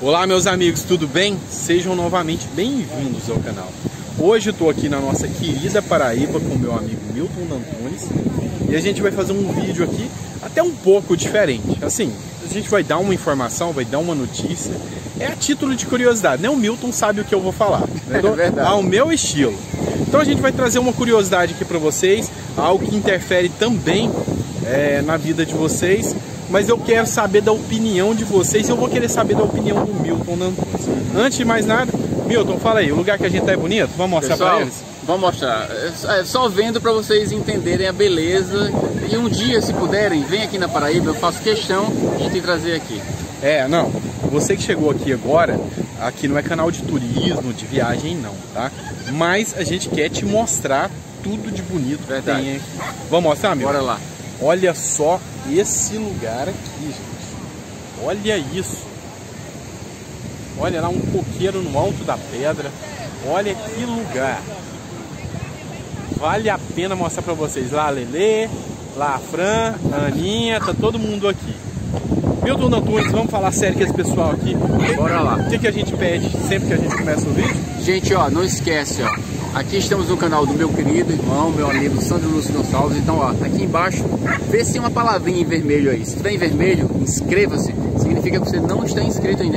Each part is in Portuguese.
Olá meus amigos, tudo bem? Sejam novamente bem-vindos ao canal. Hoje eu estou aqui na nossa querida Paraíba com meu amigo Milton Antunes e a gente vai fazer um vídeo aqui até um pouco diferente. Assim, a gente vai dar uma informação, vai dar uma notícia, é a título de curiosidade, né? O Milton sabe o que eu vou falar, né? É verdade. Ao meu estilo. Então a gente vai trazer uma curiosidade aqui para vocês, algo que interfere também na vida de vocês. Mas eu quero saber da opinião de vocês. Eu vou querer saber da opinião do Milton Antunes. Antes de mais nada, Milton, fala aí, o lugar que a gente tá é bonito? Vamos mostrar para eles? Vamos mostrar. Só vendo para vocês entenderem a beleza. E um dia, se puderem, vem aqui na Paraíba. Eu faço questão de te trazer aqui. Não, você que chegou aqui agora, aqui não é canal de turismo, de viagem não, tá? Mas a gente quer te mostrar tudo de bonito que tem aqui. Vamos mostrar, Milton? Bora lá. Olha só esse lugar aqui, gente. Olha isso. Olha lá um coqueiro no alto da pedra. Olha que lugar. Vale a pena mostrar pra vocês. Lá a Lelê, lá a Fran, a Aninha, tá todo mundo aqui. Milton Antunes, vamos falar sério com esse pessoal aqui. Bora lá. O que a gente pede sempre que a gente começa o vídeo? Gente, ó, não esquece, ó. Aqui estamos no canal do meu querido irmão, meu amigo Sandro Lúcio Gonçalves. Então, ó, aqui embaixo, vê se tem uma palavrinha em vermelho aí. Se tiver em vermelho, inscreva-se. Significa que você não está inscrito ainda.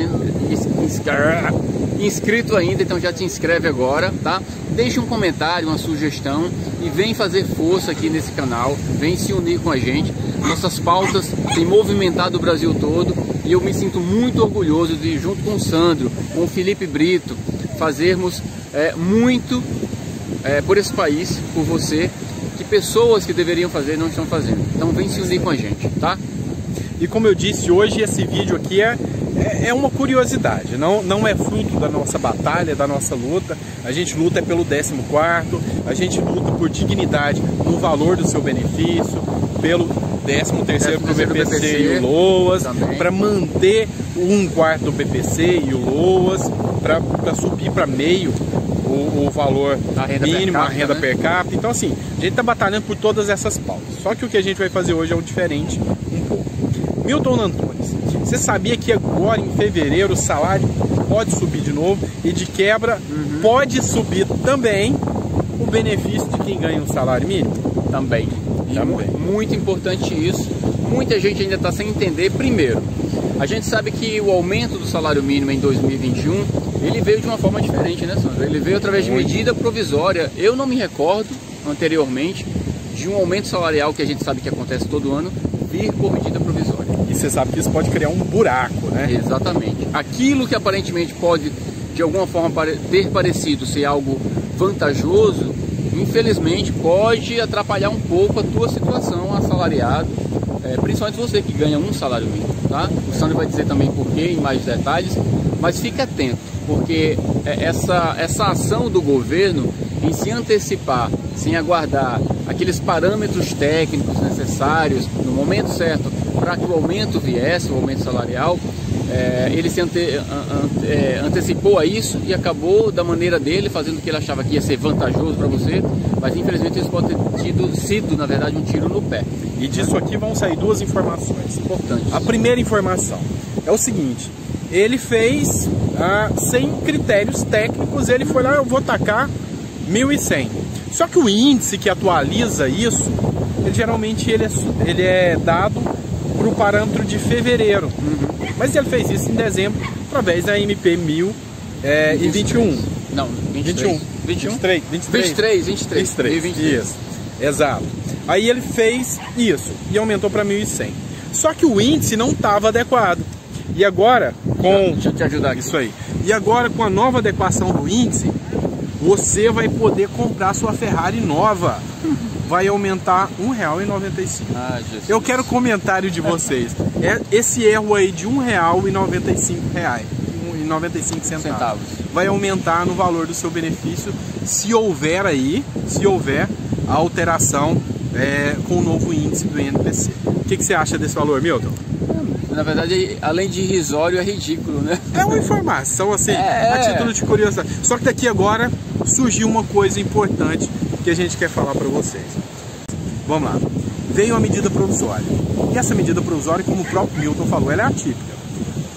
Inscrito ainda, então já te inscreve agora, tá? Deixe um comentário, uma sugestão e vem fazer força aqui nesse canal. Vem se unir com a gente. Nossas pautas têm movimentado o Brasil todo e eu me sinto muito orgulhoso de, junto com o Sandro, com o Felipe Brito, fazermos muito por esse país, por você, que pessoas que deveriam fazer não estão fazendo. Então vem se unir com a gente, tá? E como eu disse, hoje esse vídeo aqui é uma curiosidade, não é fruto da nossa batalha, da nossa luta. A gente luta pelo 14º, a gente luta por dignidade no valor do seu benefício, pelo 13º pro BPC e o LOAS, para manter o 1/4 do BPC e o LOAS, para subir para meio o valor mínimo, a renda per capita. Então assim, a gente está batalhando por todas essas pautas. Só que o que a gente vai fazer hoje é um diferente um pouco. Milton Antunes, você sabia que agora em fevereiro o salário pode subir de novo e de quebra pode subir também o benefício de quem ganha um salário mínimo? Também. Muito importante isso. Muita gente ainda está sem entender. Primeiro, a gente sabe que o aumento do salário mínimo em 2021, ele veio de uma forma diferente, né, Sandro? Ele veio através de medida provisória. Eu não me recordo, anteriormente, de um aumento salarial que a gente sabe que acontece todo ano, vir por medida provisória. E você sabe que isso pode criar um buraco, né? Exatamente. Aquilo que aparentemente pode, de alguma forma, ter parecido ser algo vantajoso, infelizmente pode atrapalhar um pouco a tua situação assalariado, principalmente você que ganha um salário mínimo, tá? O Sandro vai dizer também por quê, em mais detalhes, mas fica atento, porque essa ação do governo em se antecipar, sem aguardar aqueles parâmetros técnicos necessários no momento certo para que o aumento viesse, o aumento salarial, ele se antecipou a isso e acabou da maneira dele, fazendo o que ele achava que ia ser vantajoso para você, mas infelizmente isso pode ter sido, na verdade, um tiro no pé. E disso aqui vão sair duas informações importantes. A primeira informação é o seguinte: ele fez sem critérios técnicos, ele foi lá, eu vou tacar 1.100. Só que o índice que atualiza isso, ele geralmente ele é dado para o parâmetro de fevereiro. Mas ele fez isso em dezembro, através da MP 1021. Não, 23. 23. Isso, exato. Aí ele fez isso e aumentou para 1.100. Só que o índice não estava adequado. E agora, deixa eu te ajudar aqui. Isso aí. E agora, com a nova adequação do índice, você vai poder comprar sua Ferrari nova. Vai aumentar R$1,95. Eu quero comentário de vocês. Esse erro aí de R$1,95 vai aumentar no valor do seu benefício se houver a alteração com o novo índice do INPC. O que você acha desse valor, Milton? Na verdade, além de irrisório, é ridículo, né? É uma informação, assim, a título de curiosidade. Só que daqui agora surgiu uma coisa importante que a gente quer falar para vocês. Vamos lá. Veio a medida provisória. E essa medida provisória, como o próprio Milton falou, ela é atípica.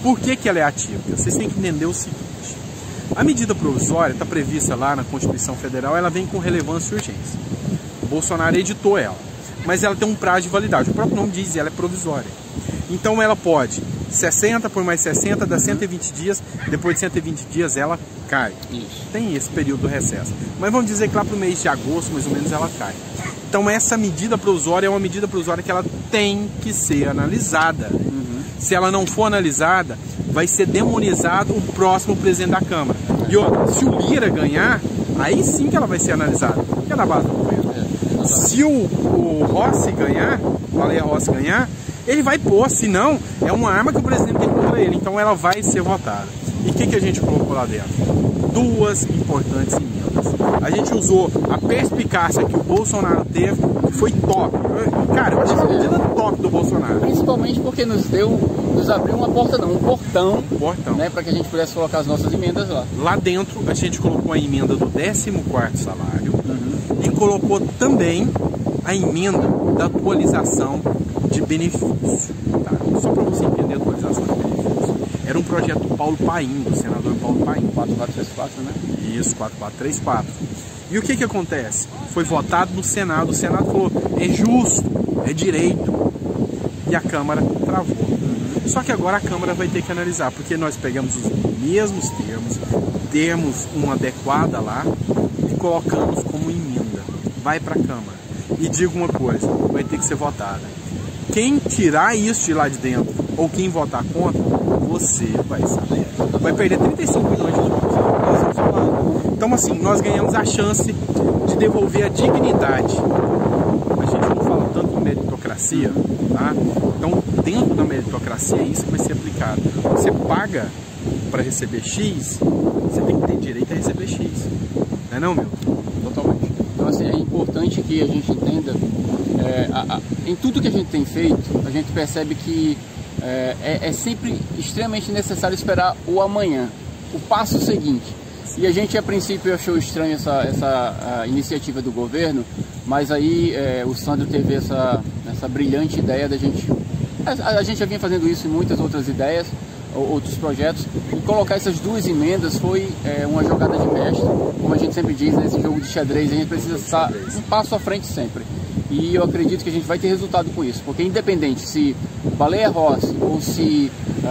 Por que ela é atípica? Vocês têm que entender o seguinte. A medida provisória está prevista lá na Constituição Federal, ela vem com relevância e urgência. O Bolsonaro editou ela, mas ela tem um prazo de validade. O próprio nome diz, ela é provisória. Então ela pode, 60 por mais 60, dá 120 dias, depois de 120 dias ela cai. Isso. Tem esse período do recesso. Mas vamos dizer que lá para o mês de agosto, mais ou menos, ela cai. Então essa medida provisória é uma medida provisória que ela tem que ser analisada. Se ela não for analisada, vai ser demonizado o próximo presidente da Câmara. E outra, se o Lira ganhar, aí sim que ela vai ser analisada, porque é da base do governo. Se o Rossi ganhar, o Baleia Rossi ganhar, ele vai pôr, senão é uma arma que o presidente tem contra ele, então ela vai ser votada. E o que a gente colocou lá dentro? Duas importantes emendas. A gente usou a perspicácia que o Bolsonaro teve, que foi top. Cara, eu achei uma medida top do Bolsonaro. Principalmente porque nos abriu uma porta não, um portão. Né, para que a gente pudesse colocar as nossas emendas lá. Lá dentro a gente colocou a emenda do 14º salário e colocou também a emenda da atualização de benefício. Tá? Só para você entender a atualização de benefícios. Era um projeto do Paulo Paim, do senador Paulo Paim. 4434, né? Isso, 4434. E o que acontece? Foi votado no Senado. O Senado falou, é justo, é direito. E a Câmara travou. Só que agora a Câmara vai ter que analisar, porque nós pegamos os mesmos termos, temos uma adequada lá e colocamos como emenda. Vai para a Câmara. E digo uma coisa, vai ter que ser votada. Quem tirar isso de lá de dentro, ou quem votar contra, você vai saber. Vai perder 35 milhões de votos. Então assim, nós ganhamos a chance de devolver a dignidade. A gente não fala tanto em meritocracia, tá? Então, dentro da meritocracia, é isso que vai ser aplicado. Você paga para receber X, você tem que ter direito a receber X. Não é não, meu? Totalmente. Então, assim, é importante que a gente entenda, em tudo que a gente tem feito, a gente percebe que é sempre extremamente necessário esperar o amanhã, o passo seguinte. E a gente, a princípio, achou estranho essa iniciativa do governo, mas aí o Sandro teve essa brilhante ideia da gente... A gente já vinha fazendo isso em muitas outras ideias, outros projetos, e colocar essas duas emendas foi uma jogada de mestre. Como a gente sempre diz, nesse jogo de xadrez, a gente precisa estar um passo à frente sempre. E eu acredito que a gente vai ter resultado com isso, porque independente se Baleia Rossi ou se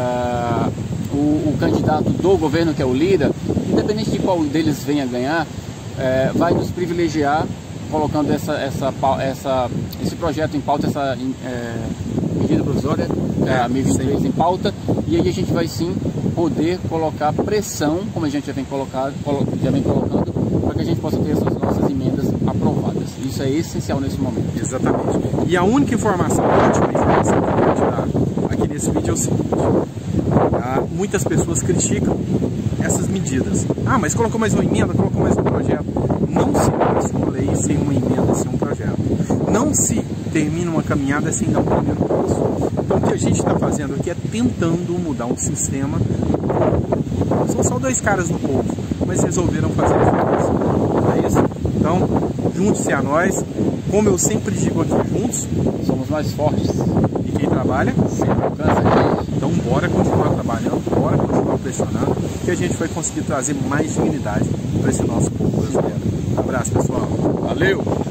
o candidato do governo, que é o Lira, independente de qual deles venha ganhar, vai nos privilegiar, colocando esse projeto em pauta, essa medida provisória, a 1023 em pauta, e aí a gente vai sim poder colocar pressão, como a gente já vem colocando, para que a gente possa ter essas nossas emendas aprovadas. Isso é essencial nesse momento. Exatamente. E a única informação, a última informação que eu vou te dar aqui nesse vídeo é o seguinte. Muitas pessoas criticam essas medidas. Mas colocou mais uma emenda, colocou mais um projeto. Não se faz uma lei sem uma emenda, sem um projeto. Não se termina uma caminhada sem dar um primeiro passo. Então o que a gente está fazendo aqui é tentando mudar um sistema. São só dois caras do povo, mas resolveram fazer isso. É isso? Então, junte-se a nós. Como eu sempre digo aqui, juntos somos mais fortes. E quem trabalha sempre alcança a gente. Então bora continuar trabalhando, bora continuar pressionando, que a gente vai conseguir trazer mais dignidade para esse nosso povo brasileiro. Um abraço, pessoal. Valeu!